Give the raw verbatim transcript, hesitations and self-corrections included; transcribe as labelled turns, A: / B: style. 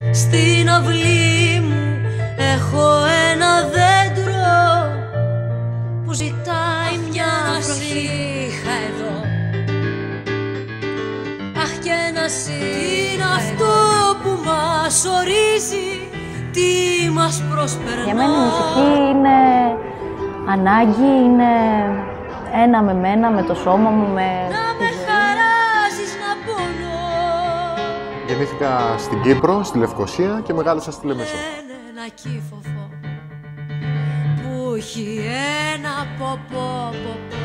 A: Στην αυλή μου έχω ένα δέντρο που ζητάει μια βροχή εδώ. Αχ, και ένα είναι αυτό που μας ορίζει, τι μας προσπερνά.
B: Για μένα η μουσική είναι ανάγκη, είναι ένα με μένα, με το σώμα μου, με
A: να με χαράζεις να πονώ.
C: Γεννήθηκα στην Κύπρο, στη Λευκοσία και μεγάλωσα στη Λεμεσό.
A: Ένα κύφοφο που έχει ένα ποπό ποπό.